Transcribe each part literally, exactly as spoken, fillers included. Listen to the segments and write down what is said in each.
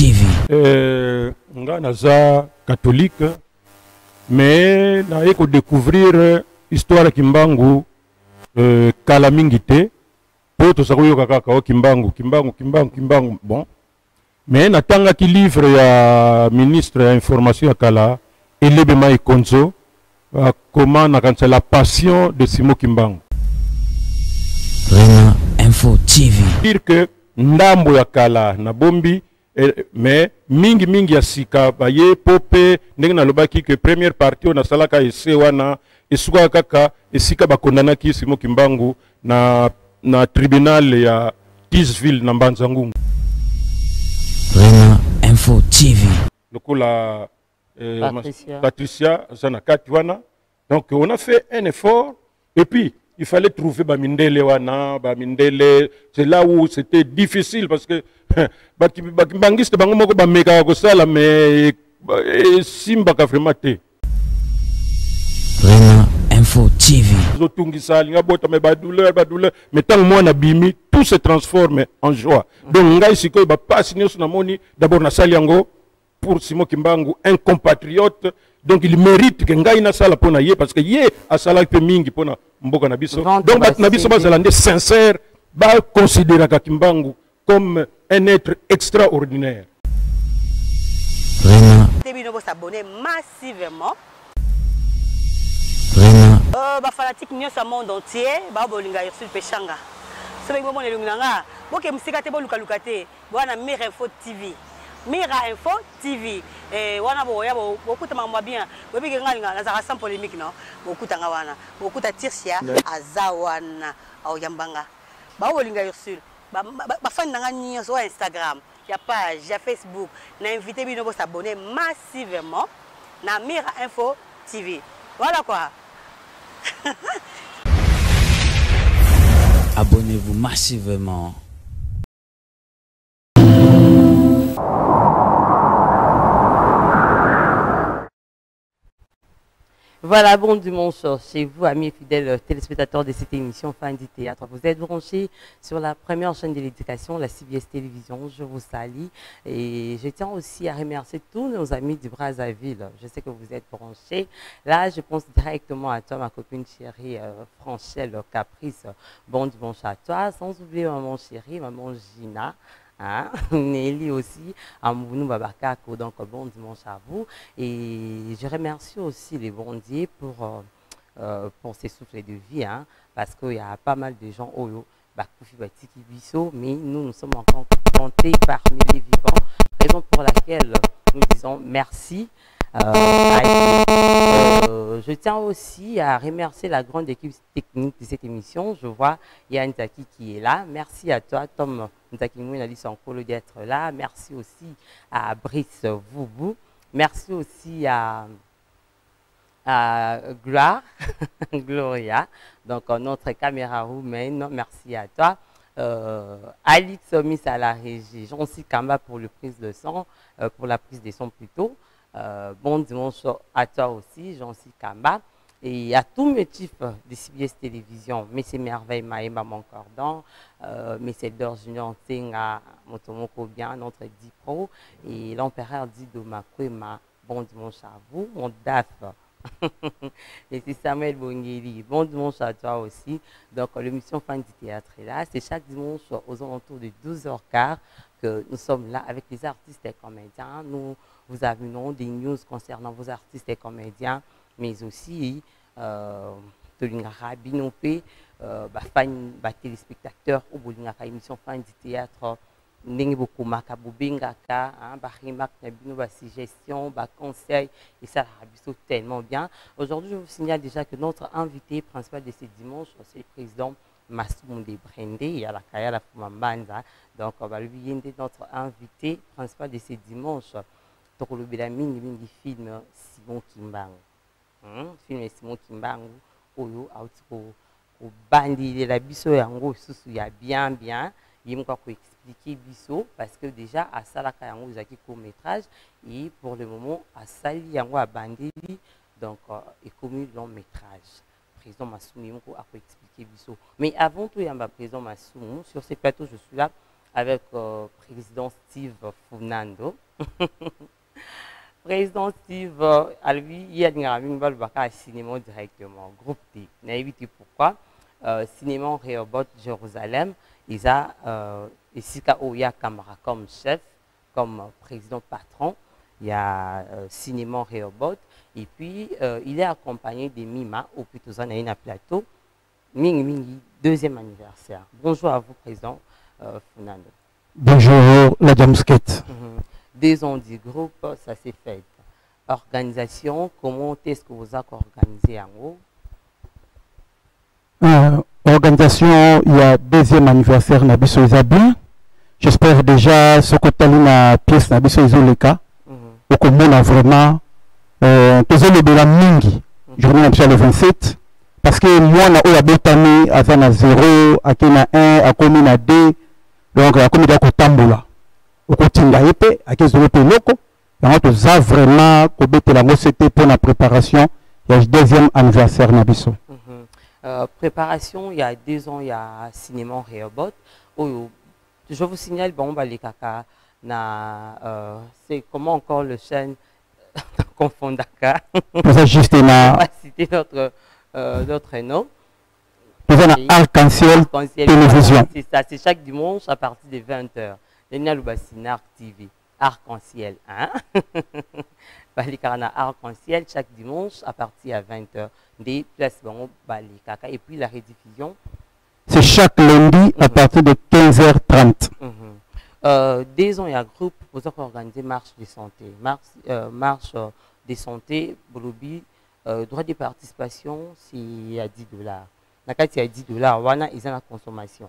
T V. Euh, nga naza catholique, mais na eko découvrir histoire Kimbangu euh, kala mingi te po to sakoyo kaka o Kimbangu Kimbangu Kimbangu Kimbangu bon, mais natanga ki livre ya ministre ya information ya kala Elebe Mai Konzo uh, comment na kanisa la passion de Simon Kimbangu. Rema Info T V. Dire que ndambo ya kala na bombi eh, mais mingi mingi ya sika baye pope ndenge na lobaki que première partie on a salaka ese wana esuka kaka esika bakondana ki Simon Kimbangu na na tribunal ya Tisville na Mbanza-Ngungu. Rema Info T V. Lokola eh, Patricia. Patricia zana kati wana. Donc on a fait un effort et puis il fallait trouver Bamindele wana, Bamindele, c'est là où c'était difficile parce que bakibangiste bango moko bameka ko sala mais simba ka vraiment te. Rema Info T V. Zotungisa linga bota me ba douleur ba douleur mais tant moi na bimi tout se transforme en joie. Donc ngai sikoy ba passe nyoso na moni d'abord na sali yango pour Simon Kimbangu un compatriote. Donc il mérite que ngai na sala pona ye parce que ye a sala pe mingi pona mboka na biso. Donc bat na biso bazalande sincère ba considérer ka Kimbangu comme un être extraordinaire. Rema. Vous s'abonner massivement. Rema. Euh, bah fanatique nion sa monde entier, bah bolinga sur pechanga. Ce que moi l'illuminanga, moi qui me sikate bo luka lukate, wana Mira Info T V. Mira Info T V. Eh wana bo ya bo beaucoup de mamma bien. Bobi nga nga na za sans polémique non. Beaucoup tanga wana. Beaucoup ta tirsia azawana au yambanga. Bah bolinga sur ba ba fan nanga nion sur Instagram, il y a page, il y a Facebook. Na invité bino bo s'abonner massivement na Mira Info T V. Voilà quoi. Abonnez-vous massivement. Voilà, bon dimanche chez vous, amis fidèles téléspectateurs de cette émission Fin du Théâtre. Vous êtes branchés sur la première chaîne de l'éducation, la C B S Télévision. Je vous salue et je tiens aussi à remercier tous nos amis du Brazzaville. Je sais que vous êtes branchés. Là, je pense directement à toi, ma copine chérie euh, Franchelle Caprice. Bon dimanche à toi. Sans oublier maman chérie, maman Gina. Hein? Nelly aussi, Amounou Babakako, donc bon dimanche à vous. Et je remercie aussi les bondiers pour, euh, euh, pour ces souffles de vie, hein? Parce qu'il y a pas mal de gens, oh, Bakoufi Batiki Bisso, mais nous, nous sommes encore comptés parmi les vivants, raison pour laquelle nous disons merci. Euh, euh, je tiens aussi à remercier la grande équipe technique de cette émission. Je vois Yann Taki qui est là. Merci à toi, Tom Ntakimou Alice Ankolo d'être là. Merci aussi à Brice Voubou. Merci aussi à, à Gloire, Gloria, donc notre caméra roumaine. Merci à toi. Euh, Alix Miss à la régie. Jean-Cy Kamba pour le prise de son, euh, pour la prise des sons plutôt. Euh, bon dimanche à toi aussi, Jean-Cy Kamba. Et à tous mes types de C B S Télévision, Messie Merveille, Maïma Mon Cordon, euh, Messie Dor Junior Tinga, Motomoko Bien, notre D Pro, et l'empereur dit Domakwema. Bon dimanche à vous, mon D A F. Et c'est Samuel Bongeli. Bon dimanche à toi aussi. Donc, l'émission Fin du Théâtre est là. C'est chaque dimanche aux alentours de douze heures quinze que nous sommes là avec les artistes et comédiens. Nous vous amenons des news concernant vos artistes et comédiens, mais aussi euh, Binopé, euh, fan, téléspectateurs ou émission Fin du Théâtre. Ndenge beaucoup makabo bengaka hein ba remarque na bino ba suggestion ba conseil et ça rabiso tellement bien. Aujourd'hui, je vous signale déjà que notre invité principal de ce dimanche, c'est le président Massoum de Brendé et à la Kaya la Fumambanza. Donc on va lui demander notre invité principal de ce dimanche. Tokolobela mingi mingi film Simon Kimbangu. Hmm? Film Simon Kimbangu oyo autiko ko bandi la biso yango susu ya bien bien. Il ko expliquer biso parce que déjà à Salaka yango zaki court métrage et pour le moment à Sali yango a bandeli donc euh, et commis long métrage. Président Massoum il ko expliquer biso. Mais avant tout yamba président Massoum sur ce plateau je suis là avec euh, président Steve Funando. Président Steve, euh, à lui, il y a un cinéma directement, groupe T. N'a évité pourquoi. Euh, cinéma Rehoboth Jérusalem, il a euh, ici il y a Camara comme chef, comme président patron. Il y a euh, cinéma Rehoboth. Et puis, euh, il est accompagné de Mima, au plutôt on a un plateau. Ming Mingi, deuxième anniversaire. Bonjour à vous, président euh, Funando. Bonjour, la Jamskette. Mm-hmm. Deux ans du groupe, ça s'est fait. Organisation, comment est-ce que vous avez organisé en haut? euh, Organisation, il y a deuxième anniversaire Nabiso Isabin. J'espère déjà ce que tu as dit la pièce Nabiso Isoleka. Au commun a vraiment euh, de la mingi. Journée le vingt-sept. Parce que moi, on a botani à zéro, à kena un, à commune à deux. Donc, à commune à Kotambola. Au quotidien, à quinze euros locaux. Et on a vraiment que la c'était pour la préparation. Il y a le deuxième anniversaire Nabiso. Mm -hmm. euh, préparation, il y a deux ans, il y a cinéma Rehoboth. Oh, je vous signale, bon, bah, les caca, euh, c'est comment encore le chaîne confond Dakar. Pour ça, juste on va citer notre, euh, notre nom. Pour ça, Arc-en-Ciel Télévision. C'est ça, c'est chaque dimanche à partir de vingt heures. Arc T V. Arc-en-Ciel, hein? Balikarana Arc-en-Ciel chaque dimanche à partir à vingt heures. Des placements Balikaka. Et puis la rediffusion. C'est chaque lundi à partir de quinze heures trente. Mm -hmm. euh, dès ans, il y a un groupe pour organiser marche de santé. Marche, euh, marche euh, de santé, Bolobi, euh, droit de participation, c'est à dix dollars. Nakati à dix dollars, wana, ils ont la consommation.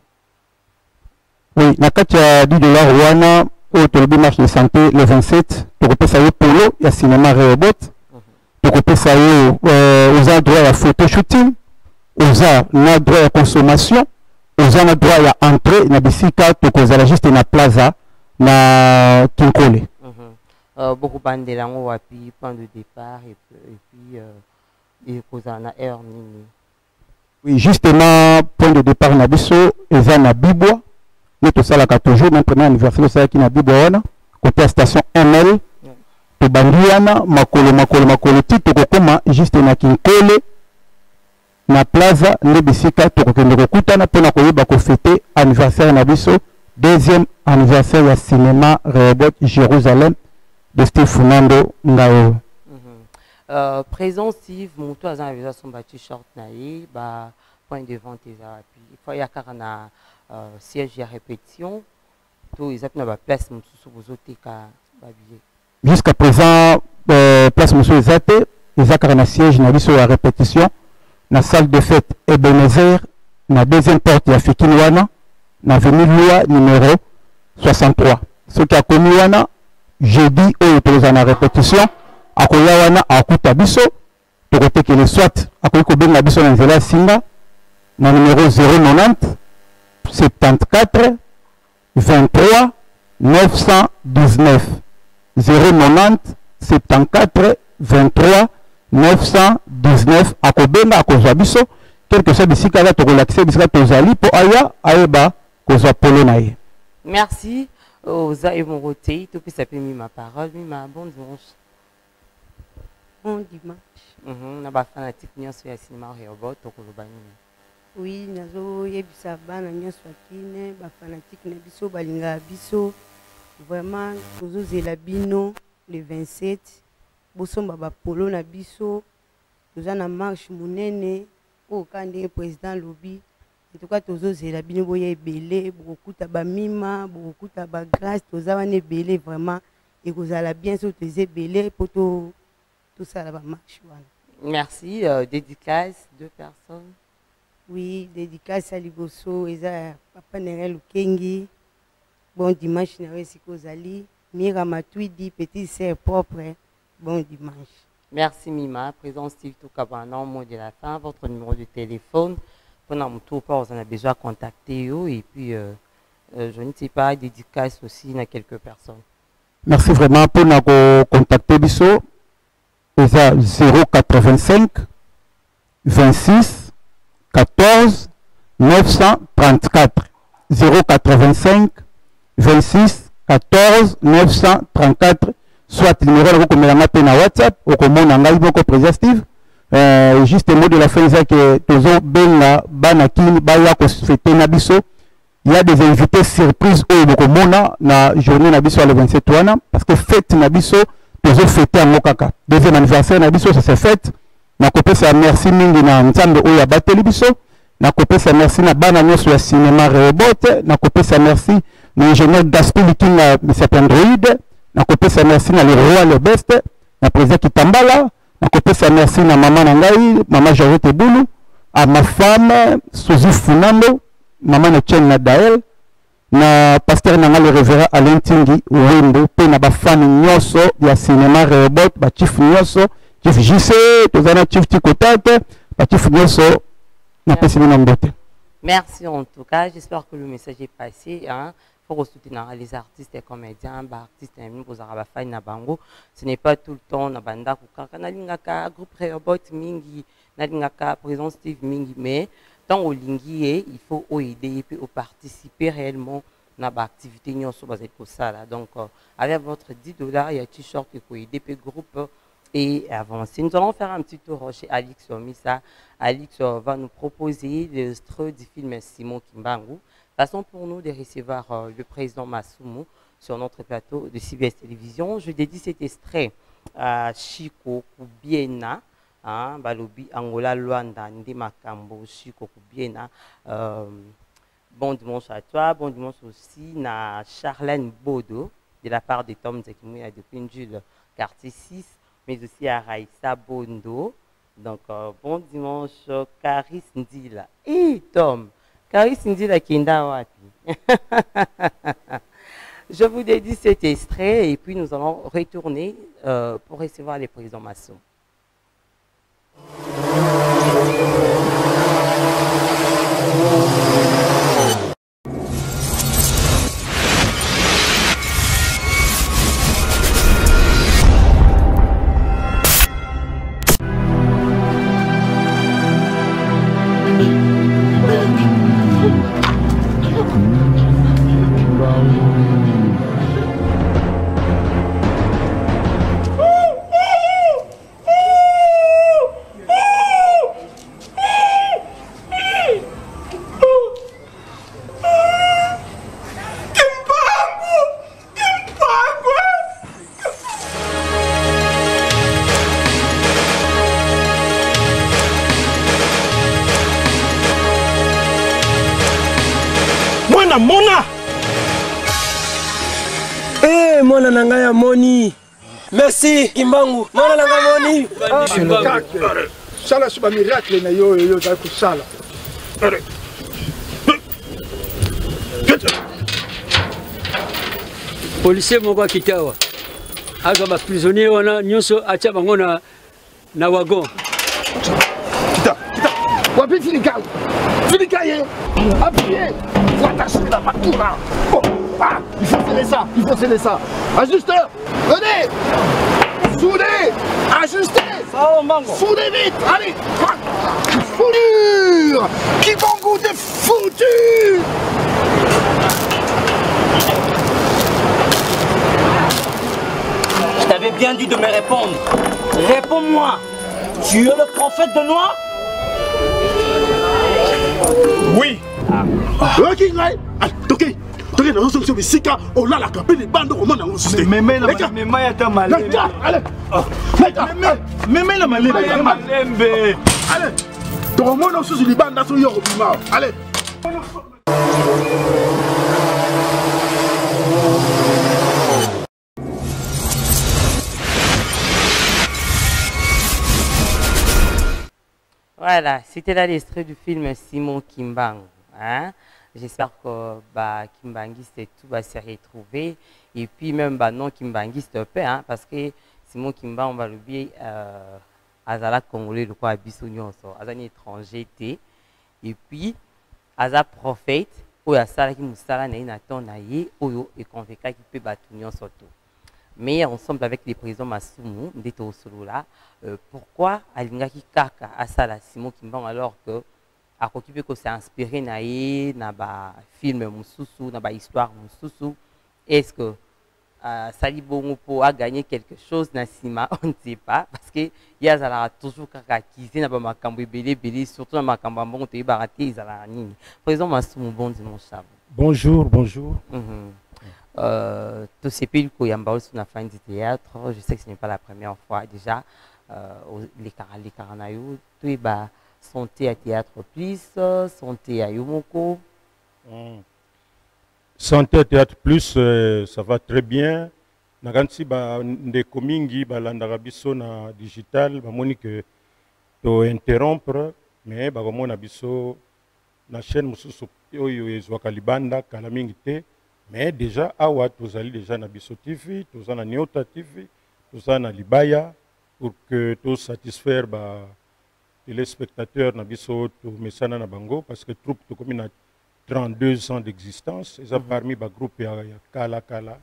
Oui, Nakati à dix dollars, wana, au Tolobi marche de santé le vingt-sept, tu peux payer Polo, il y a cinéma Rehoboth, tu peux payer aux endroits à photo shooting, aux endroits à consommation. Aux a droit à entrer na bisika to kozala juste na plaza na Kinkole. Euh beaucoup bande lango wapi point de départ et puis et puis euh, et kozala na heure nini. Oui, justement point de départ na biso eza na Bibwa. Nous to sala ka toujours mon premier anniversaire ça qui na Bibwa wana côté station M L. To bandiana makolo makolo makolo tito kokoma juste na Kinkole. Na plaza nebisika tokokende kokutana pona koyeba ko fêter anniversaire na biso deuxième anniversaire ya cinéma Rehoboth Jérusalem de Steve Funando Ngao. Mm -hmm. euh, présent Steve moto azan avec son bâti short naï ba point de vente eza puis il faut y a na euh, siège ya répétition to ils na ba place mususu bozoteka ba billet. Jusqu'à présent euh, place mususu ezate ezaka na siège na biso ya répétition. La salle de fête Ebenezer, la deuxième porte de Fikinwana, la avenue Loi numéro soixante-trois. Ce qui a connu Wana, jeudi au autorisé la répétition, à Koyawana à Kutabiso, pour que les soit à Koyko la Biso Nzela Singa, le numéro zéro quatre-vingt-dix, soixante-quatre, vingt-trois, neuf cent dix-neuf. zéro quatre-vingt-dix, soixante-quatre, vingt-trois, neuf cent dix-neuf à Kobenga à Kozabiso, quelque chose d'ici qu'à la relaxer, d'ici qu'à Tozali, pour Aya, Aeba, Koza Polonaï. Merci aux A et mon roté, tout puis ça peut mis ma parole, mis ma bon dimanche. Bon dimanche. On a pas fanatique, nous sommes au cinéma Rehoboth, au Kolobani. Oui, nazo yebisa bana nyonso akine ba fanatique na biso balinga biso vraiment tozo zela bino le vingt-sept. Bosomba ba polo na biso toza na marche munene o kande président lobi en tout cas tozo zela bino boye ebele bokuta ba mima bokuta ba grâce toza wana ebele vraiment et kozala bien so toze ebele poto tout ça la ba marche wana. Merci. euh, dédicace deux personnes. Oui, dédicace à liboso eza papa Nerel Lukengi. Bon dimanche na wesi kozali Mira Matuidi petite sœur propre. Bon dimanche. Merci Mima, présent Steve Toukabana, mot de la fin, votre numéro de téléphone. Pendant mon tour, on a besoin de contacter eux et puis euh, euh, je ne sais pas, dédicace aussi à quelques personnes. Merci vraiment pour nous contacter biso. zéro quatre-vingt-cinq, vingt-six, quatorze, neuf cent trente-quatre. zéro quatre-vingt-cinq, vingt-six quatorze neuf cent trente-quatre, soit numéro de Komelanga pe na WhatsApp, au commande ngai boko président Steve. Euh, juste un mot de la fin, c'est que Tozo Benga Banakini Baya ko fêter na biso. Il y a des invités surprises au Bokomona na journée na biso le vingt-sept wana parce que fête na biso Tozo fêter à Mokaka. Deuxième anniversaire na biso ça s'est fait. Na kopé ça merci mingi na nzambe o ya bateli biso. Na kopé ça merci na bana nyoso ya cinéma Rehoboth. Na kopé ça merci na ingénieur Gaspili Kinga monsieur Android. Na kopé ça merci na le roi le best. Na président Kitambala. Na kopé ça merci na maman Nangai, maman Jarete Boulou, à ma femme Suzy Funando. Maman Etienne Nadael, na pasteur nanga le révérend Alain Tingi Wendo, pe na ba fan nyoso ya cinéma Rehoboth, ba chief nyoso, chief J C, tozana chief Tikotate, ba chief nyoso na pesi na mbote. Merci en tout cas, j'espère que le message est passé. Hein. Il faut soutenir les artistes et comédiens, les artistes et les fan na bango. Ce n'est pas tout le temps na banda kukaka na lingaka groupe Rehoboth mingi, na lingaka président Steve mingi, mais tant au lingi, il faut aider et puis participer réellement à l'activité pour ça. Donc, euh, avec votre dix dollars, il y a un t-shirt qui peut aider le groupe et avancer. Nous allons faire un petit tour chez Alix Missa. Alix va nous proposer l'extrait du film Simon Kimbangu. Façon pour nous de recevoir euh, le président Masumu sur notre plateau de C B S Télévision. Je dédie cet extrait à Chico Kubiena. Hein, Balobi Angola Luanda Ndi Makambo Chico Kubiena. Euh, bon dimanche à toi, bon dimanche aussi à Charlène Bodo de la part de Tom Zekimouya de Pinjul quartier six, mais aussi à Raïssa Bondo. Donc euh, bon dimanche Caris Ndila. Et Tom, Caris Ndila Kinda Wapi. Je vous dédie cet extrait et puis nous allons retourner euh, pour recevoir les présidents Massou. Mona eh mwana nanga ya moni merci Kimbangu mwana nanga moni sala suba miracle na yo yo za kusala policier moko akitawa aga ba prisonnier wana nyonso atia bango na na wagon kita kita wapi filika filika ye appuyez. Il faut attacher la partout là. Oh, ah, il faut sceller ça, il faut sceller ça. Ajusteur, venez. Soudez, ajustez. Soudez vite, allez. Foulure. Kimbangu des foutus. Je t'avais bien dit de me répondre. Réponds-moi. Tu es le prophète de Noir? Oui. Ok, right. Ok. Ok, nous sommes sur les sika. Oh là là, capé les bandes au monde en société. Mais mais mais mais mais attends mal. Allez. Mais mais la malé. Allez. Donc au monde en société les bandes sont yo bima. Allez. Voilà, c'était là l'extrait du film Simon Kimbangu. Hein? J'espère que bah, Kimbangiste et tout va se retrouver. Et puis même bah, non Kimbangiste peu, hein, parce que Simon Kimbangu, on va l'oublier, euh, Azala Congolais, le quoi Abisso Nyonso, Azani étranger, et puis Aza prophète, ou Asala qui Moussala na inaton na ye, ou et convaincu qui peut battre Nyonso tout. Mais ensemble avec les présidents Masumu, d'être au solo là, euh, pourquoi Alingaki Kaka Asala Simon Kimbangu alors que à côté que c'est inspiré na ye na ba film Mususu na ba histoire Mususu est-ce que uh, Sali Bongopo a gagné quelque chose dans Sima? On ne sait pas. Parce que il y a toujours kakakisé na makambo belé belé, surtout na makambo bon te baraté izala nini. Par exemple, Massoumou bon dimanche. Bonjour, bonjour. Mm-hmm. Euh, tout ce pays qui est sur la fin du théâtre, je sais que ce n'est pas la première fois déjà. Euh, les Caranaïs, les Caranaïs, tout est bas. Santé à Théâtre Plus, santé à Yomoko. Mm. Santé à Théâtre Plus, euh, ça va très bien. Nagansi ba ndeko mingi ba landaka biso na digital ba moni que to interrompre mais ba komona biso na chaîne mususu oyo ezwaka libanda kala mingi te mais déjà awa tozali déjà na biso T V, toza na Nyota T V, toza na Libaya pour que to satisfaire ba téléspectateurs na biso to mesana na bango parce que troupe to komi na trente-deux ans d'existence et ça mm -hmm. parmi ba groupe ya, ya kala kala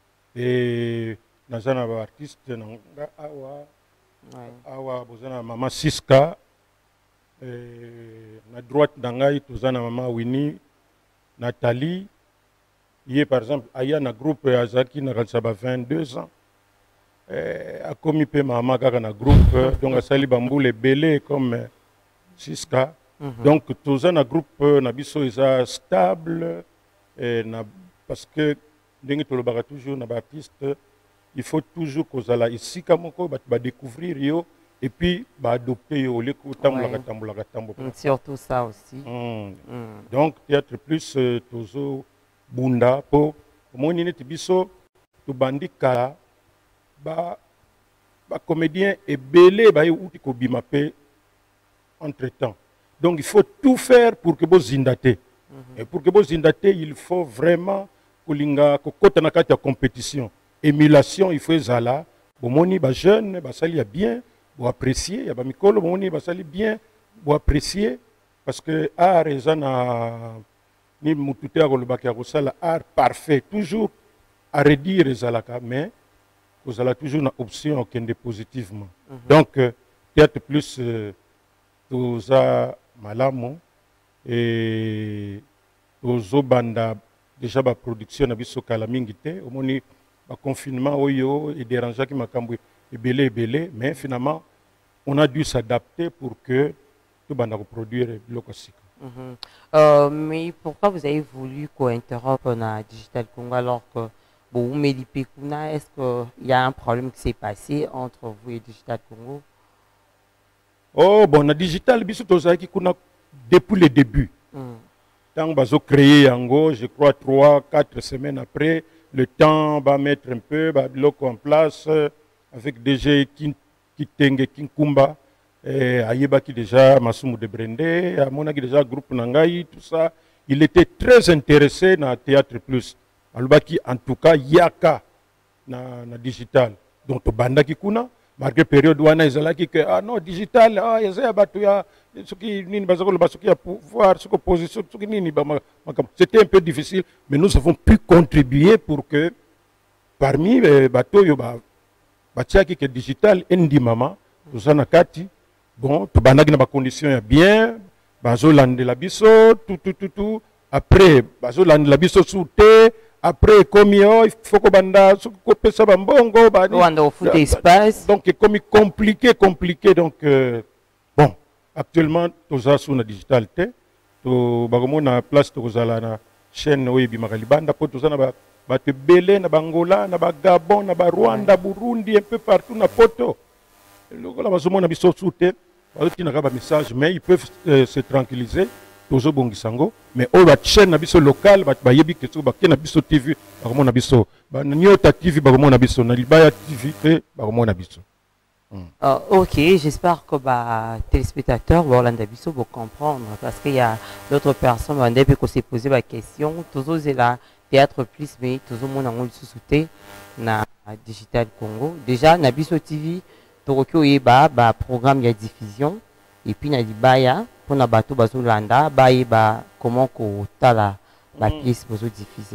et naza na ba artiste na awa ouais. awa bozana mama Siska et na droite na ngai toza na mama Winnie Nathalie hier par exemple aya na groupe ya Zaki na kanisa ba vingt-deux ans a commis pe mama kaka na groupe donc asali bambule belé comme Siska mm -hmm. donc toza na groupe na biso eza stable et na parce que ndenge tolobaka toujours na ba artiste il faut toujours kozala ici kamoko ba ba découvrir yo et puis ba adopter yo le ko tambula tambula tambula surtout ça aussi mm. Mm. Donc Théâtre Plus euh, tozo bunda po moni neti biso to bandika ba ba comédien et belé ba uti ko bimapé entre temps donc il faut tout faire pour que vous zindate mm -hmm. et pour que vous zindate il faut vraiment kolinga kokota na kati ya compétition émulation il faut ezala bomoni ba jeune ba sali ya bien bo apprécier ya ba mikolo bomoni ba sali bien bo apprécier parce que art ezana ni mutute ya kolobaki ya kosala art parfait toujours à redire ezalaka mais vous avez toujours une option qui est positivement. Mm -hmm. Donc, euh, Théâtre Plus, euh, tous à Malamo et tous au banda déjà la production na biso kala mingite au moni ba confinement oyo et dérangeant qui m'a cambré et belé belé mais finalement on a dû s'adapter pour que tout banda reproduire lokosika. Mm -hmm. euh, mais pourquoi vous avez voulu co-interrompre na Digital Congo alors que bon, est-ce qu'il y a un problème qui s'est passé entre vous et Digital Congo? Oh, bon, na Digital, depuis le début. Mm. Tant que vous créé Yango, je crois trois, quatre semaines après, le temps va mettre un peu, va bloquer en place avec D G Kitenge Kinkumba, Ayeba qui déjà Masumu de Brendé, Amona qui déjà groupe Nangaï, tout ça. Il était très intéressé dans Théâtre Plus. Alubaki en tout cas yaka na, na digital donc banda kikuna malgré période wana ezalaki que ah non digital ah yeza batu ya soki nini bazako basoki ya pouvoir soko position soki nini ba c'était un peu difficile mais nous avons pu contribuer pour que parmi les bateaux yo ba batiaki que digital endi mama tozana kati bon to bandaki na ba conditions ya bien bazo landela biso tout tout tout tout après bazo landela biso souté. Après, comme il faut que banda ça bambongo espace donc comme compliqué compliqué donc euh, bon actuellement tous ça sur la digitalité to bagomo na place to zala na chaîne oyebi makalibanda po tous ça na ba ba te belé na bangola na ba Gabon na ba Rwanda Burundi un peu partout na poto lokola bazomo na biso souté ba tina ka ba message mais ils peuvent euh, se tranquilliser toujours bongisango mais au la chaîne na biso local ba yebi que ba na biso T V ba komo na biso ba Nyota T V ba komo na biso na Libaya T V pe ba komo na biso. Uh, ok, j'espère que bah, téléspectateurs vont vous comprendre parce qu'il y a d'autres personnes qui se posé la question. Toujours c'est la Théâtre Plus, mais toujours mon angle sous-souté na Digital Congo. Déjà, na biso T V, Tokyo et bah, bah programme de diffusion et puis na Libaya pour na bateau bazo landa, bah et bah comment qu'on t'a la la pièce bazo diffuser.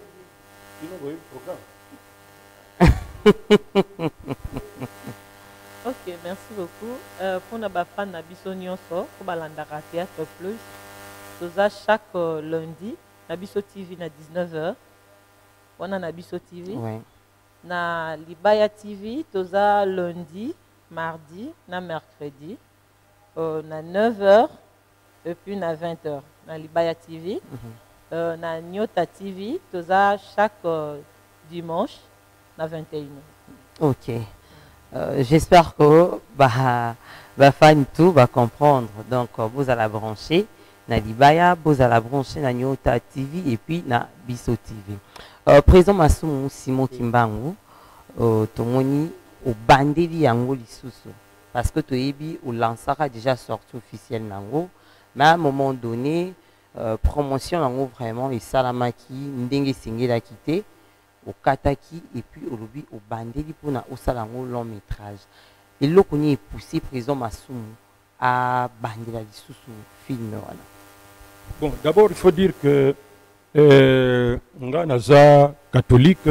Ok, merci beaucoup. Euh, pour nos fans de Nabiso Nyonso, pour Balandara Théâtre Plus, c'est chaque euh, lundi, Nabiso T V à dix-neuf heures. wana na biso T V. Ouais. Na Libaya T V, toza lundi, mardi, na mercredi, euh, na neuf heures et puis na vingt heures. Na Libaya T V, mm -hmm. euh, na Nyota T V, toza chaque euh, dimanche, na vingt et une heures. Ok. Euh, J'espère que bah, bah, fan tout va comprendre. Donc, euh, vous allez brancher na Libaya, vous allez brancher na Nyota T V et puis na Biso T V. Euh, Président Masumu Simon Kimbangu, euh, tomoni au bandeli yango lisusu parce que toyebi au lancera déjà sorti officiel nango, mais à un moment donné, euh, promotion nango vraiment et salamaki ndenge singela quitté au kataki et puis au lobby au bandeli pour na au salango long métrage. Et là qu'on est poussé Président Masumu à bandela lisusu film voilà. Bon, d'abord il faut dire que Euh, nga naza catholique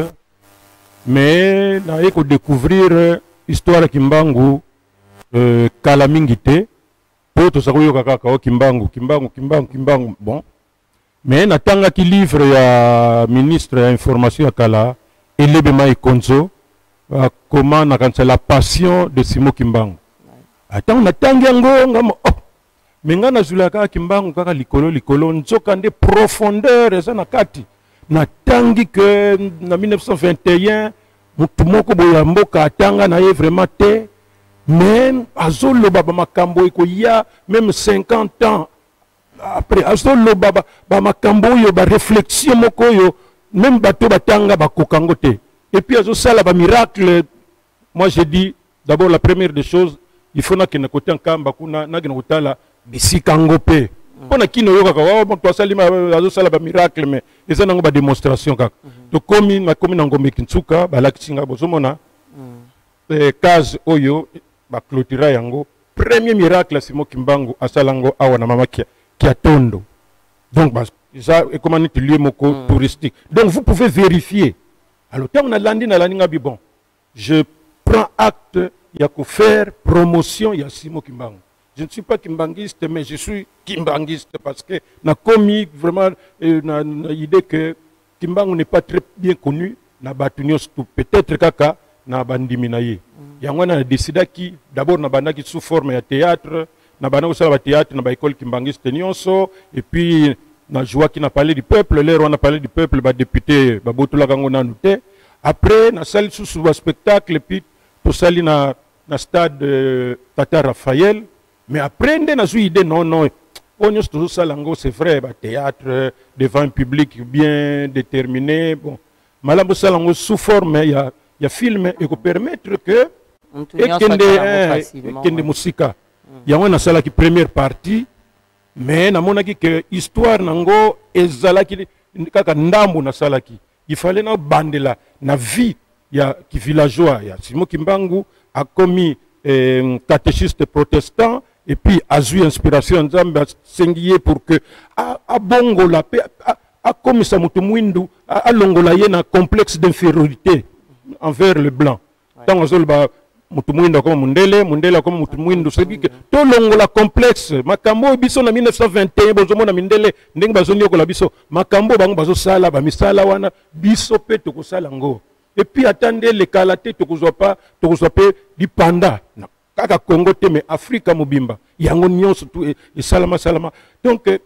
mais na eko découvrir histoire Kimbangu euh, kala mingi te po to sakoyoka kaka o Kimbangu Kimbangu Kimbangu Kimbangu bon mais natanga ki livre ya ministre ya information ya kala Elebema Ikonzo uh, comment na kanisa la passion de Simon Kimbangu atang natangi yango ngamo oh. Menga na zulaka Kimbangu kaka likolo likolo nzoka nde profondeur eza na kati na tangi que na mille neuf cent vingt et un mutu moko boya mboka atanga na ye vraiment te mais azoloba ba makambo eko ya même cinquante ans après azoloba ba, ba makambo yo ba réflexion moko yo même bato batanga ba kokango te et puis azosala ba miracle. Moi je dis d'abord la première des choses il faut na kena côté nkamba kuna na kena kotala bisikango pe pona kino yoka ka wa to salima azo sala ba miracle mais eza nango ba démonstration kaka to komi na komi na ngombe Kinsuka ba lakisinga bozomona eh case oyo ba clôtura yango premier miracle Simon Kimbangu asalango awa na mama kia kia tondo donc bah ça et comment est lieu moko mm. touristique donc vous pouvez vérifier alors tant on a landé na landinga bi bon je prends acte il y a qu'à faire promotion il y a Simon Kimbangu. Je ne suis pas kimbangiste, mais je suis kimbangiste parce que n'a commis vraiment l'idée que Kimbangu n'est pas très bien connu. N'a batunios tout peut-être kaka n'a bandiminaye. Yango na décidé qui d'abord n'a banda qui sous forme de théâtre, n'a banda aussi la théâtre, n'a ba école kimbangiste nyonso et puis n'a joie qui n'a parlé du peuple, l'air on a parlé du peuple, ba député ba botula kango na nouté. Après n'a salle sous sous spectacle et puis tout ça na na stade euh, Tata Raphaël. Mais après, on a eu idée, non, non, on a tout ça, c'est vrai, bah, théâtre, devant un public bien déterminé. Bon, Malambo Salango sous forme, il y a, y a film et qui permettre que, et qu'il y ait des musiques. Il y a une salle qui première partie, mais il y a une histoire, nango, ezalaki, kaka ndambo na salaki. Il fallait na bande la, na vie, il y a qui villageois, il y a Simon Kimbangu a commis un catéchiste protestant. Et puis, a eu inspiration, singulier pour que, à Bongo, la paix, à comme ça, Moutoumouindou, à Longola, il y a un complexe d'infériorité envers le blanc. Tant que ça, Moutoumouindou comme Mundele, Mundele comme Moutoumouindou, c'est que tout Longola complexe, Makambo, Bisso, en mille neuf cent vingt et un, Bozomo, na Mindele, Ndeng Bazonio, la Bisso, Makambo, Bango, Bazo Sala, Bamisala, Wana, Bisso, Petoko Salango. Et puis, attendez, les calatés, Toko pas, Toko Sope, du panda. Kaka Congo te mais Afrika mobimba yango nyonso tout et, et salama salama donc euh,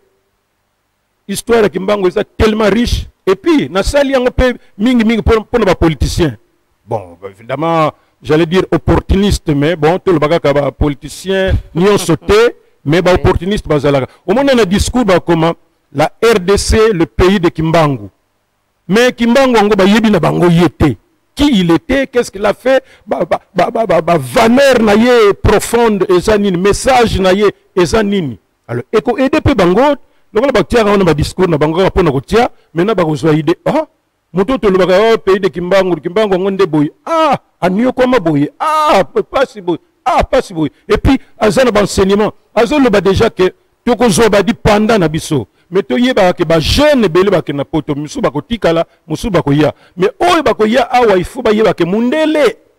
histoire ya Kimbangu est tellement riche et puis na sali yango pe mingi mingi pour pour les politiciens bon bah, évidemment j'allais dire opportuniste mais bon tout le bagaka ba politicien nyonso te mais ba opportuniste bazalaka au moins na discours ba comment la R D C le pays de Kimbangu mais Kimbangu ngo ba yebi na bango yete qui il était, qu'est-ce qu'il a fait, bah, bah, bah, bah, bah, bah, valeur naie profonde, ezanini, message naie ezanini. Alors, eko aider pe bango, donc là, bah, on a un discours, na bango, on a un tia, maintenant, bah, on a idée, ah, moto to le baga, oh, pays de Kimbangu, Kimbangu, on est boy, ah, anio comme boy, ah, pas si boy, ah, pas si boy. Et puis, azan enseignement, azan le bah déjà que, tu ko ba di pendant na biso. Mais to yeba ke ba jeune bele ba ke na poto musu ba ko tikala musu ba ko ya mais oyo ba ko ya awa il faut ba yeba ke mundele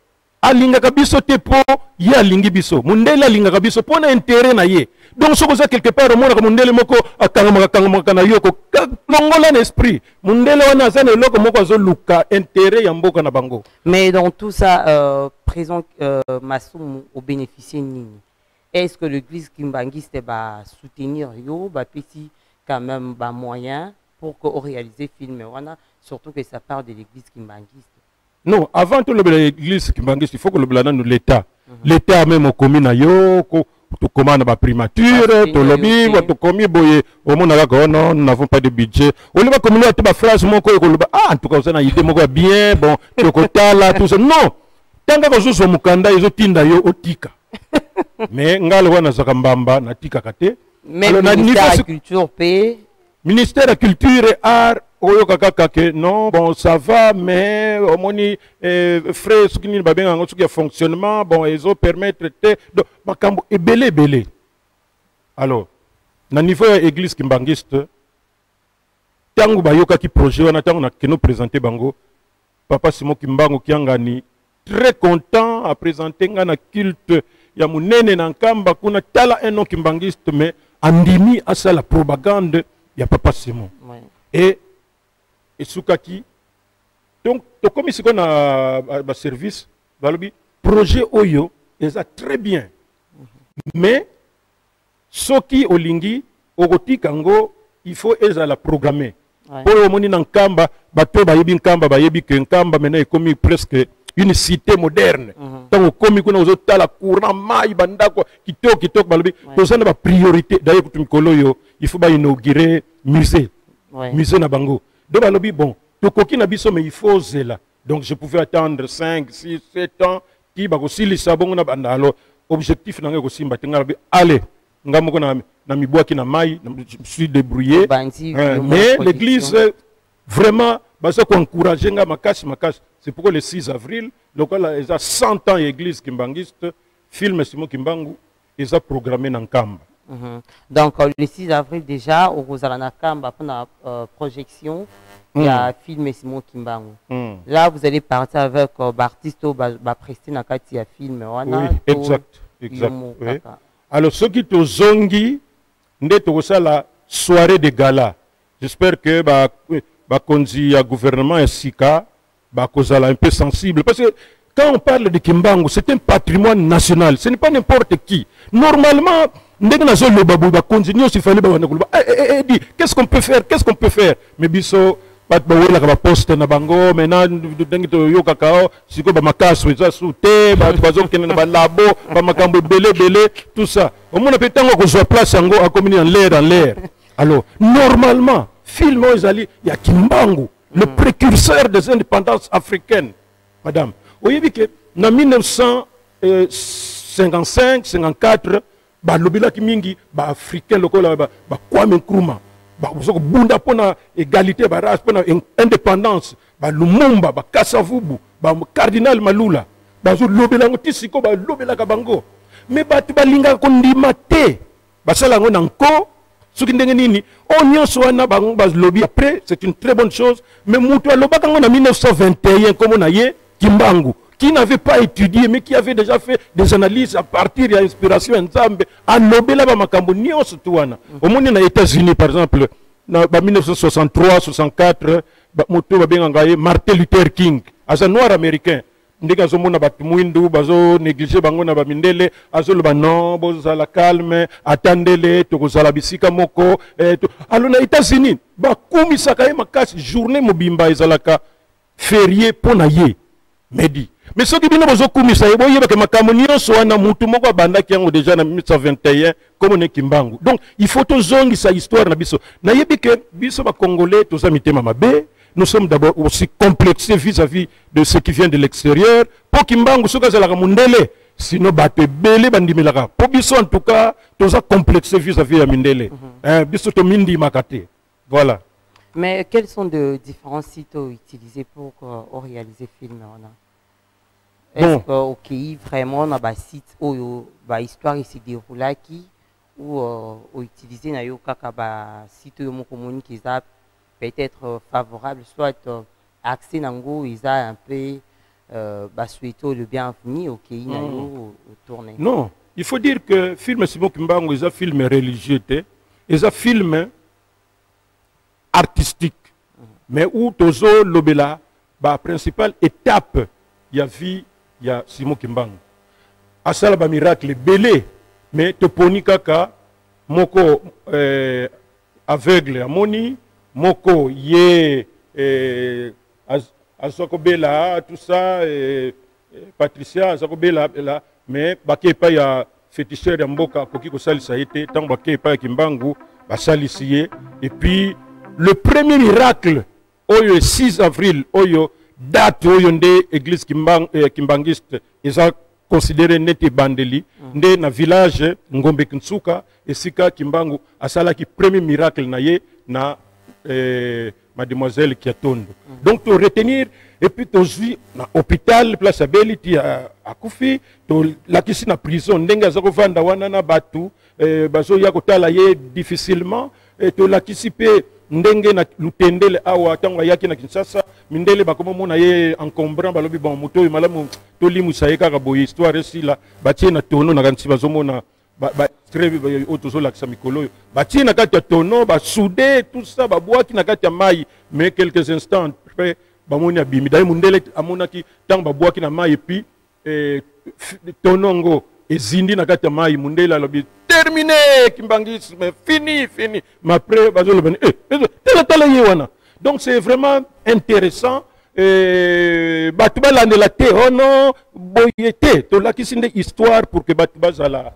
alingaka biso te po ye alingi biso mundele alingaka biso po na intérêt na ye donc soko za quelque part omonaka mundele moko akangamaka kangamaka na yo ko longola na esprit mundele wana aza na eloko moko azoluka intérêt ya mboka na bango. Mais dans tout ça euh, présent euh, masumu au bénéficier nini, est-ce que l'église kimbangiste va soutenir yo ba petit quand même ba moyen pour que réaliser film wana surtout que ça part de l'église kimbangiste? Non, avant tout l'église kimbangiste, il faut que le blanc nous l'État. L'État même au commune yo, tu commandes ma primature, tu lobby, tu commis boye, au monde non, nous n'avons pas de budget. On va communiquer à toute phrase mon ko ah en tout cas ça na idée moko bien, bon, tu kota là tout ça. Non. Tant que vous so mukanda izo tinda yo otika. Mais ngalo wana zakambamba na tika kate. Mais le ministère de la culture paix. Ministère de la culture et art oyo kaka que non bon ça va mais au moni euh, frais ce qui ni ba bien en tout fonctionnement bon ils ont permettre te donc makambo ebele belé alors na niveau ya église kimbangiste tangu ba yoka ki projet wana tangu na keno présenter bango papa Simon Kimbangu kiangani très content à présenter ngana culte ya munene na nkamba kuna tala un nom kimbangiste mais andimi asa la propagande ya papa Simon ouais. et et soukaki donc to comme ici qu'on a un service balobi projet oyo est très bien mais soki olingi okoti kango il faut eza la programmer pour au moni nkamba bato bayebi nkamba bayebi que nkamba maintenant est comme presque une cité moderne donc comme kuna ozotala courant mai bandako kitoko kitoko balobi tozana ba priorité d'ailleurs kutumikolo yo il faut ba inaugurer musée musée na bango. Donc, balobi bon, to koki na biso mais il faut zela. Donc je pouvais attendre cinq, six, sept ans qui ba aussi les sabon na banda. Alors objectif na ngo simba tenga bi allez, ngamoko na na mibwaki na mai, je me suis débrouillé. Euh, mais l'église vraiment ba ça ko encourager nga makasi makasi. C'est pourquoi le six avril, local ils a cent ans église kimbangiste, film Simon Kimbangu, ils a programmé dans Kamba. Mm-hmm. Donc euh, le six avril déjà au Rosalana Kamba pour la euh, projection il y a mm. film Simon Kimbangu. Mm. Là vous allez partir avec euh, Bartisto ba prester na kati ya film wana. Oui, exact, exact. Oui. Alors ceux qui te zongi ndeto ça la soirée de gala. J'espère que ba ba konzi ya gouvernement et sika ba kozala un peu sensible parce que quand on parle de Kimbangu, c'est un patrimoine national, ce n'est pas n'importe qui. Normalement, qu'est-ce qu'on peut faire? Qu'est-ce qu'on peut faire? Mais biso, pas de poste na bango, maintenant, yo kakao, si ko ba makaso, ça souté, ba bazo kene ba labo, ba makambo belé belé, tout ça. Au moins, peut être qu'on soit place en go, à communier en l'air, en l'air. Alors, normalement, film Ozali, il y a Kimbangu, le précurseur des indépendances africaines, madame. Vous voyez que en mille neuf cent cinquante-cinq cinquante-quatre, ba lobila kimingi ba africain lokola ba ba Kwame Nkrumah ba uzoko bunda pona égalité ba race pona indépendance ba Lumumba ba Kasavubu ba cardinal Malula ba zo lobela ngotisiko ba lobela ka bango mais ba tu balinga ko ndima te ba sala ngo nanko soki ndenge nini onyo soana ba ba lobby après c'est une très bonne chose mais mutu alobaka ngo na mille neuf cent vingt et un comme na ye Kimbangu qui n'avait pas étudié, mais qui avait déjà fait des analyses à partir de l'inspiration ensemble, à Nobel, à Makambo, ni au Soutouana. Au monde, aux États-Unis, par exemple, en mille neuf cent soixante-trois soixante-quatre, Martin Luther King, as un noir américain. Ndeka zo mona batu mwindu bazo négliger bango na bamindele azolo ba non boza la calme attendele to kozala bisika moko eh, alors na États-Unis ba kumisaka makasi journée mobimba ezalaka férié pona ye medi. Mais ce qui est bien, c'est que les gens ont mutu moko bandaki yango déjà en mille neuf cent vingt et un comme on est Kimbangu. Donc il faut que zongi sa histoire na biso. Na yebi que biso ba Congolais tous amité mamabe, nous sommes d'abord aussi complexés vis-à-vis de ce qui vient de l'extérieur. Pour Kimbangu soka za la mundele, sinon ba te belé bandimelaka. Pour biso en tout cas, tous a complexés vis-à-vis ya mindele. Hein, biso to mindi makate. Voilà. Mais quels sont les différents sites utilisés pour euh, réaliser film? Est-ce qu'au pays, vraiment, on a des sites où l'histoire se déroule ou euh, utiliser des sites qui sont peut-être favorables, soit euh, accès nango, ils ont un peu euh, bah, souhaiter le bienvenu au pays, Mm. au tourner. Non, il faut dire que film Simon Kimbangu est un film religieux, est un film artistique. Mm. Mais où Tozo Lobela, la principale étape, il y a vie, il y a Simon Kimbangu. À ça, le miracle belé, mais te poni kaka, moko euh, aveugle à moni, moko yé, euh, Azokobela, tout ça, et, et Patricia, Azokobela, mais baké pa ya féticheur ya mboka koki ko salisa été tant baké pa Kimbangu ba salisié et puis le premier miracle oyo six avril oyo date oyo nde église Kimbang eh, kimbangiste eza considéré neti bandeli mm. nde na village Ngombe Kinsuka esika Kimbangu asala ki premier miracle na ye na eh, mademoiselle Kiatondo. Mm. Donc, tu retenir, et puis tu vis dans l'hôpital, place à Beli, tu as Koufi, tu la kisi na prison, ndenga zako vanda wana na batu, bazo ya kotala ye difficilement, et tu la kisi pe ndenge na lutendele awa tangwa yaki na Kinshasa, mindele bakomo mona ye encombrant balobi bon moto y malamu to limu saeka ka boye histoire si la batie na tono na kansi bazomo na ba ba très autozo la mikolo batie na kati ya tono ba soudé tout ça ba boaki na kati ya mai mais quelques instants après ba moni abimi dai mundele amonaki tang ba boaki na mai et puis eh, tonongo ezindi na kati ya mai mundele alobi terminé kimbangisme fini fini mais après bazo le bani eh tela tala yewana. Donc c'est vraiment intéressant. Euh, Batuba la te oh non boyete to la kisinde histoire pour que Batuba la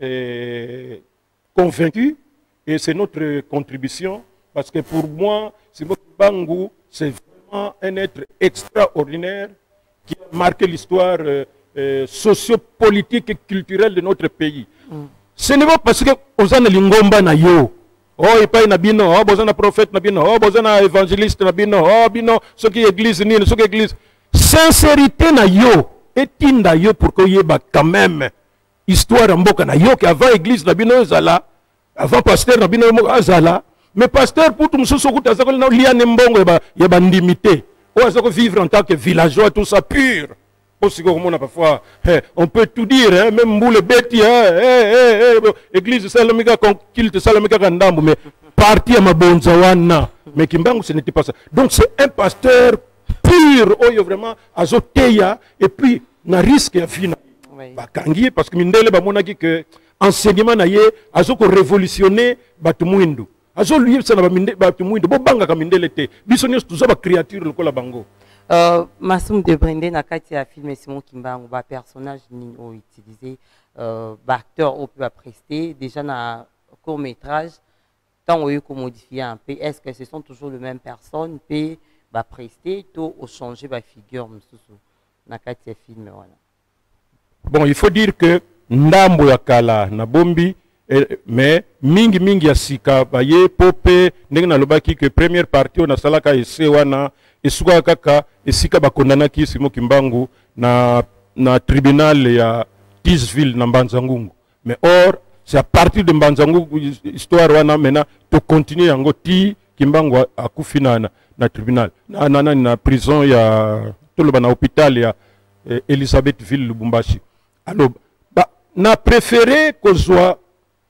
euh, convaincu et c'est notre contribution parce que pour moi Simon Kimbangu c'est vraiment un être extraordinaire qui a marqué l'histoire euh, euh, socio-politique et culturelle de notre pays. Mm. Ce n'est pas parce que ozana lingomba na yo oh epai na bino oh bozana prophète na bino oh bozana évangéliste na bino oh bino ce qui église ni ce qui église sincérité na yo etinda yo pour que yeba quand même histoire mboka na yo que avant église na bino zala avant pasteur na bino azala mais pasteur pour tout mususu kuta zakol na liane mbongo ba ya bandimité ou azako vivre en tant que villageois tout ça pur. Aussi comme on a parfois, hey, on peut tout dire, hein, même boule bêti, hein, hey, hey, hey, église Salomika, culte Salomika Kandambu, mais parti à ma bonzawana. Mais Kimbangu, ce n'était pas ça. Donc c'est un pasteur pur, oh, vraiment, azoteya, et puis, na risque à fina. Bakangi, parce que Mindele, ba monaki que enseignement na ye, azoko révolutionner Batumuindu. Azo lui, ça n'a pas Batumuindu, bo banga ka Mindele te. Bisonios, tout ça, ba créature, le kola bango. Euh, Massoum de Brendé na kati a filmé Simon Kimbangu ba personnage ni ont utilisé euh, ba acteur au peut prester déjà na court métrage tant on eu qu'on modifier un peu est-ce que ce sont toujours les mêmes personnes peut ba prester tout au changer ba figure msusu na kati a film voilà. Bon, il faut dire que ndambo ya kala na bombi eh, mais mingi mingi ya sika ba ye popé ndenge na lobaki que première partie on a salaka ese wana esuka kaka esika bakondana ki Simon Kimbangu na na tribunal ya Tisville na Mbanzangungu. Mais or c'est à partir de Mbanzangungu histoire wana maintenant to continuer yango ti Kimbangu akufi na na tribunal na na, na, na prison ya toloba na hôpital ya eh, Elisabethville Lubumbashi. Alors ba na préféré que soit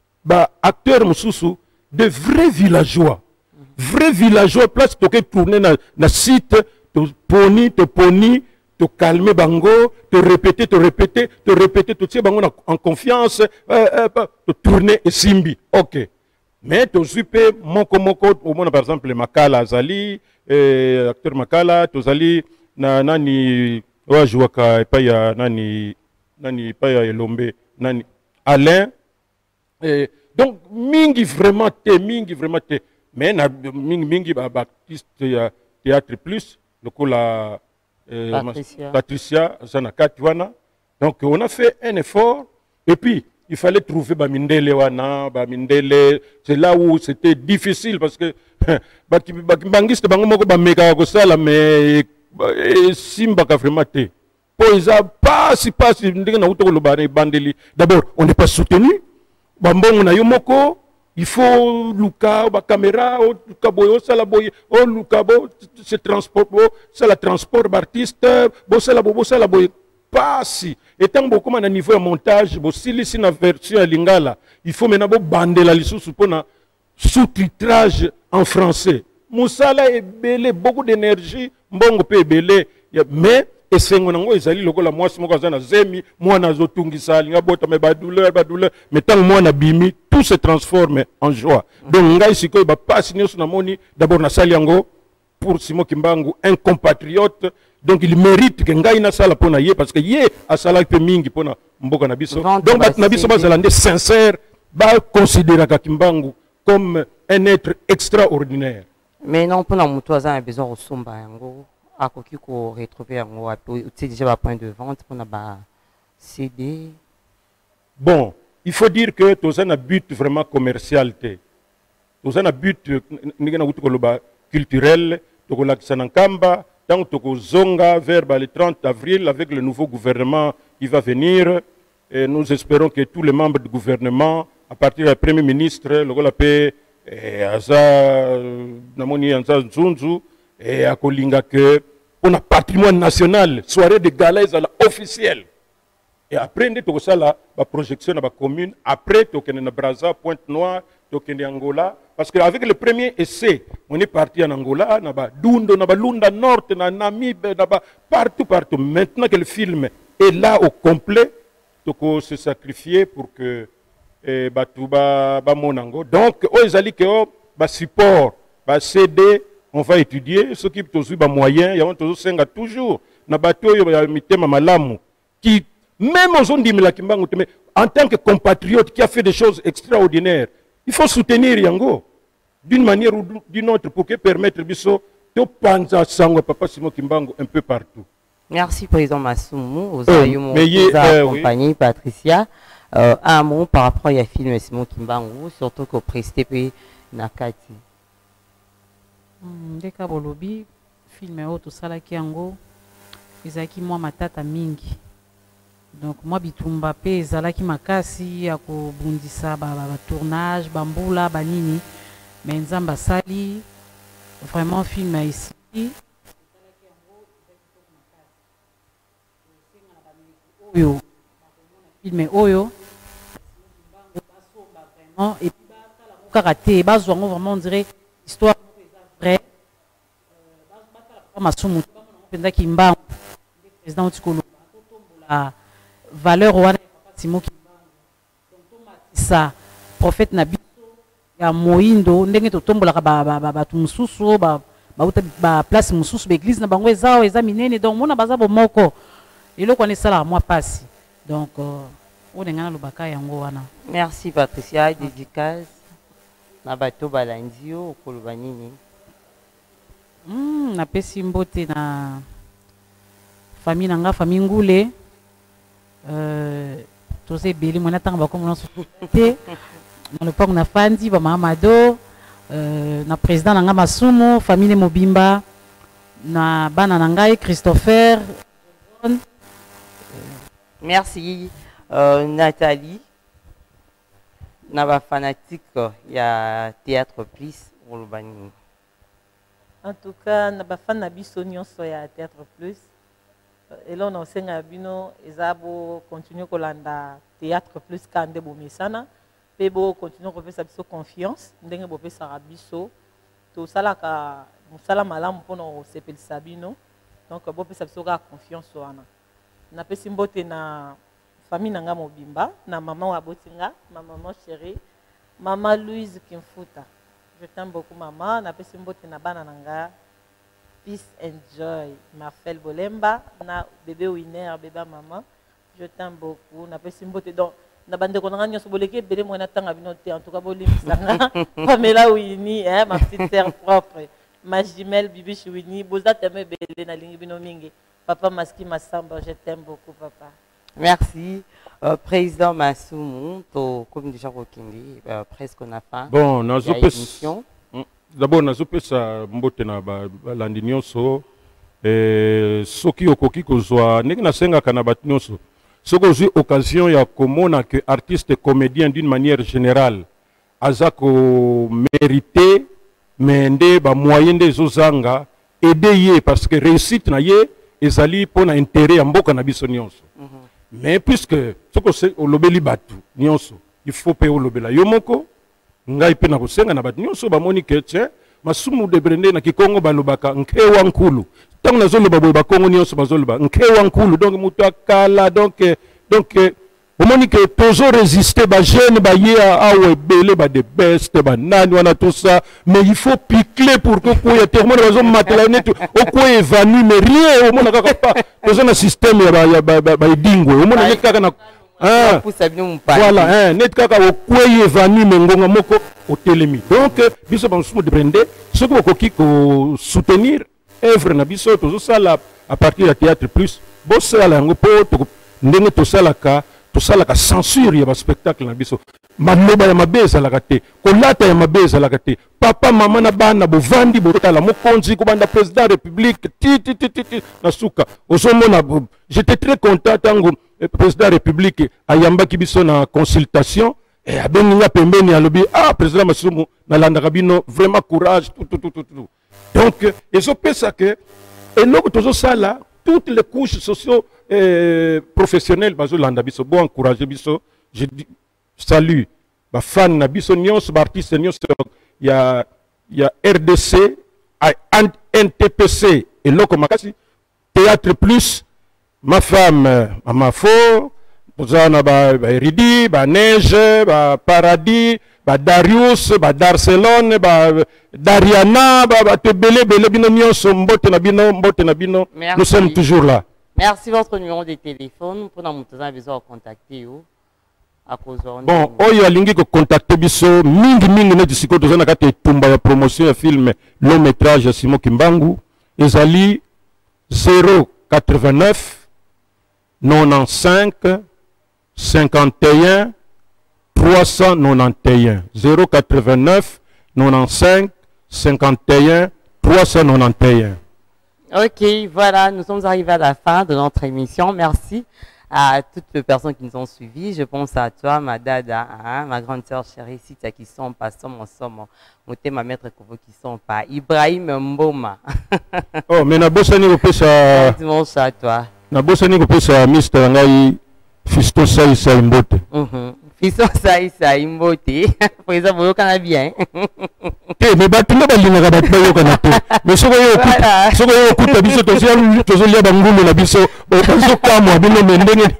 ba acteur mususu de vrais villageois. Vrai villageois, place tu tourner dans le site, te poni, te poni, te calmer bango, te répéter, te répéter, te répéter, tout ça bango en confiance, euh, euh, te tourner et simbi. Ok. Mais tu sais, moko moko, au moins par exemple, Makala Azali, euh, acteur Makala, tu Azali, na nani, wa jouaka, et pas ya nani, nani, pas ya Elombe, nani, Alain. Et donc, mingi vraiment te, mingi vraiment te. Mais na mingi mingi ba artiste ya théâtre plus le coup la euh, Patricia, Patricia Zanakati wana. Donc on a fait un effort et puis il fallait trouver ba mindele wana ba mindele, c'est là où c'était difficile parce que ba bangiste bango moko ba meka ko sala mais simba ka vraiment te poisa pas si pas ndenge na uto lo ba bandeli. D'abord on n'est pas soutenu ba mbongo na yo moko. il faut luka ba caméra o luka boyo sala boy o luka bo se transport bo sala transport artiste bo sala bo sala boy pasi etant beaucoup na niveau de montage bo sili na version lingala il faut maintenant bo bandela lisusu pona sous-titrage en français musala ebele beaucoup d'énergie mbongo pe ebele mais esengo nango ezali lokola mwasi moko aza na zemi mwana azotungisa alinga bota me badouleur badouleur mais tant mwana bimi tout se transforme en joie donc ngai sikoyo bapasi nyonso namoni d'abord nasali yango pour Simon Kimbangu un compatriote donc il mérite que ngai nasala pona ye parce que ye asala pe mingi pona mboka na biso donc bat na biso bazala nde sincère ba considérer Kimbangu comme un être extraordinaire. Mais non, pour la moto, on a besoin de somba yango. À quoi qu'il faut retrouver yango, c'est déjà un point de vente pour la C D. Bon, il faut dire que tous un but vraiment commercial. Tous un but culturel. Toko la Kisanankamba, tant toko zonga vers le trente avril avec le nouveau gouvernement qui va venir. Et nous espérons que tous les membres du gouvernement, à partir du Premier ministre, le Golapé, Aza Namoni Anza Nzunzu, et à Kolinga que pour le patrimoine national, soirée de gala officielle. Et après, nous avons la projection dans la commune. Après, nous avons Brazza, Pointe-Noire, nous avons Angola. Parce qu'avec le premier essai, on est parti en Angola, nous avons Dundo, nous avons Lunda Nord, nous avons Namib, nous avons partout, partout. Maintenant que le film est là au complet, nous avons se sacrifier pour que eh, Batouba Monango. Donc, aux alliés qui ont support, C D, on va étudier ce qui est des moyens, il y a toujours na bateau mitema malamu qui même aux zones d'Imela Kimbangu, en tant que compatriote qui a fait des choses extraordinaires, il faut soutenir Yango d'une manière ou d'une autre pour que permettre biso de panza sangwa papa Simon Kimbangu un peu partout. Merci président Massoumou, aux euh, accompagné Patricia. Euh, un mot par rapport à film Simon Kimbangu, surtout qu'au Prestépé Nakati. Ndeka bolobi film oyo tosalaki yango ezalaki mwa matata mingi, donc moi bitumba pe ezalaki makasi ya kobundisa batournage bambula banini, mais nzambe asali vraiment film ici oyo film oyo vraiment et puis batala kaka te bazwa ngo vraiment on dirait histoire vrai Massoumou penza Kimbangu président Tikolo la valeur wana Simon Kimbangu donc tomatisa prophète na biso ya moindo ndenge totombolaka ba ba ba tumususu ba ba place mususu ba église na bango ezao eza minene donc mona baza bomoko eloko ne sala moi passe donc on ngana lobaka yango wana. Merci Patricia, dédicace na bato balandio okoloba nini? Hmm, na pesi mbote na famille nanga famille ngule euh tose beli mona tanga ba komona sote na le pont na fandi ba mamado euh na président nanga Massoumou famille Mobimba na bana nanga Christopher. Merci euh, Nathalie na ba fanatique ya Théâtre Plus Olobani. En tout cas, na ba fan na biso nyonso ya Théâtre Plus. Et là on enseigna bino ezabo continuer kolanda Théâtre Plus kande bo misana. Pe bo continuer ko pesa biso confiance ndenge bo pesa biso. To sala ka musala malamu pono sepelisa bino. Donc bo pesa biso ka confiance wana. Na pesi mbote na famille nanga Mobimba, na maman wa botinga, ma maman chérie, maman Louise Kimfuta. Je t'aime beaucoup maman, na pesi mbote na bana nanga. Peace and joy, Marcel Bolemba, na bébé Winner, bébé maman. Je t'aime beaucoup, na pesi mbote donc na bande ko nanga nyoso boleke bele mo na tanga binote en tout cas bolim sanga. Pamela Winnie, hein, ma petite sœur propre. Ma jumelle Bibi Chouini, boza teme bele na lingi bino mingi. Papa Maski Massamba, je t'aime beaucoup, papa. Merci. Euh, président Massoumou, comme déjà Rokindi, euh, presque on a fin. Bon, nous avons d'abord, nous avons mbote na balandi nyonso. Soki okoki kozwa, ndenge na senga kana bat nyonso. Soki ozwi occasion ya komona que artiste comédien d'une manière générale aza ko mérité mais nde ba moyen nde ezozanga aider ye parce que réussite na ye ezali pona intérêt ya mboka na biso nyonso. Mais puisque soko se olobeli batu nyonso il faut pe olobela yo moko ngai pe na kosenga na batu nyonso bamoni ke tche masumu de brende na kikongo balobaka nke wa nkulu ntango nazoloba boye bakongo nyonso bazoloba nke wa nkulu donc mutu akala donc donc omoni ke tozo résister ba jeune ba ye awe belé ba de best ba nani wana tout ça mais il faut piquer pour que quoi terme bazo matela net au quoi évanoui mais rien au mona kaka pas tozo na système ya ba ba ba dingwe au mona kaka na ah voilà hein net kaka au quoi évanoui mais ngonga moko au telemi donc biso ba sumu de brende ce que koki ko soutenir œuvre na biso tozo sala à partir de théâtre plus bo sala ngo po ndenge to sala ka tout ça la censure ya ba spectacle na biso maloba ya mabeza la kate kolata ya mabeza la kate papa mama na bana bovandi botala mokonzi ko banda président de la république ti ti ti ti na suka osomona j'étais très content tango président de la république ayambaki biso na consultation et abenga pembeni alobi ah président Masumu na landa kabino vraiment courage tout tout tout tout donc ezo pesa que eloko tozo sala toutes les couches socio eh, professionnelles bazo landa biso bon encourager biso je dis salut ba fan na biso nyonso ba artiste nyonso ya ya R D C N T P C et loko makasi théâtre plus ma femme mama fo bozana ba Eridi ba Neige ba Paradis ba Darius ba Barcelone ba Dariana ba ba tebele bele bino nyonso mbote na bino mbote na bino nous sommes toujours là. Merci votre numéro de téléphone pour nous besoin de contacter vous à cause de bon oyo alingi ko contacter biso mingi mingi ne disiko tozana kati tumba ya promotion ya film long métrage ya Simon Kimbangu ezali zéro quatre-vingt-neuf quatre-vingt-quinze cinquante et un trois cent quatre-vingt-onze zéro quatre-vingt-neuf quatre-vingt-quinze cinquante et un trois cent quatre-vingt-onze. Ok, voilà, nous sommes arrivés à la fin de notre émission. Merci à toutes les personnes qui nous ont suivis. Je pense à toi, ma dada, hein, ma grande sœur chérie, Sitia qui sont pas, somme, somme, Moté, ma maître Kovo qui sont pas, Ibrahim Mboma. Oh, mais na bossa ni kopesa. Dimanche à toi. Na bossa ni kopesa mister Ngai Fisto Sai Sai Mbote. Mhm. Fisto Sai Sai Mbote. Pour ça, vous connaissez bien. Eh, mais batunga balinga batba yo kana to. Mais soko yo kuta, soko yo kuta biso to sia to lia bangulu na biso. Biso kamo bino mendenge.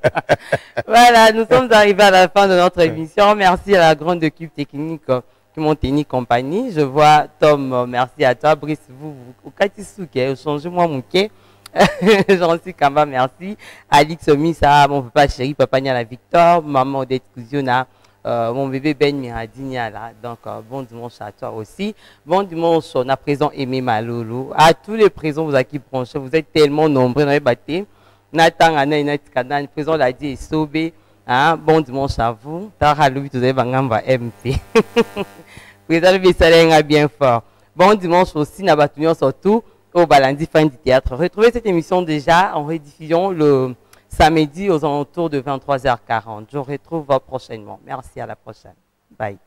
Voilà, nous sommes arrivés à la fin de notre émission. Merci à la grande équipe technique qui m'ont tenu compagnie. Je vois Tom, merci à toi. Brice, vous, au Katisuke, changez-moi mon quai. Jean-Cy Kamba, merci. Alix Omissa, mon papa chéri, papa Niala Victor, maman Odette Kouziona, euh, mon bébé Ben Miradini là. Donc, euh, bon dimanche à toi aussi. Bon dimanche, on a présent Aimé Malolo. À tous les présents, vous avez qui branché, vous êtes tellement nombreux dans les bâtés. Nathan, Anna, Inati Kadan, présent l'a dit, Sobé. Hein? Bon dimanche à vous. Tara Louis, vous avez Bangamba M P. Présent le Bissalenga bien fort. Bon dimanche aussi, Nabatunion surtout. Au Balandi Fin du Théâtre. Retrouvez cette émission déjà en rediffusion le samedi aux alentours de vingt-trois heures quarante. Je vous retrouve prochainement. Merci, à la prochaine. Bye.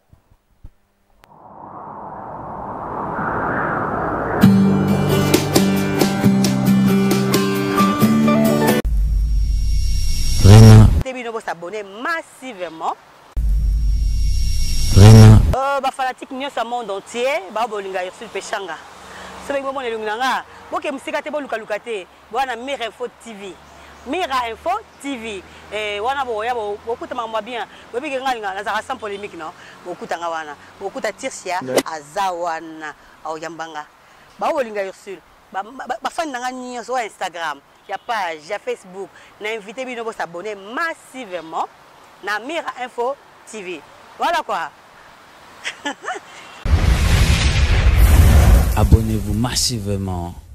Vraiment. Vous s'abonner massivement. Vraiment. Euh, bah fanatique nous au monde entier, bah bolinga Ursule Pechanga. C'est vrai que moi, je suis là. Je suis là. Je suis là. Mira Info T V. Mira Info T V. Et on a beaucoup de gens bien. Je suis là. Sans polémique, non. Beaucoup de gens. Beaucoup de Tirsia, Azawana, Aoyambanga. Je suis là. Ursule. Je suis là. Sur Instagram. Il y a page, il y a Facebook. Je suis invité à s'abonner massivement à Mira Info T V. Voilà quoi. Abonnez-vous massivement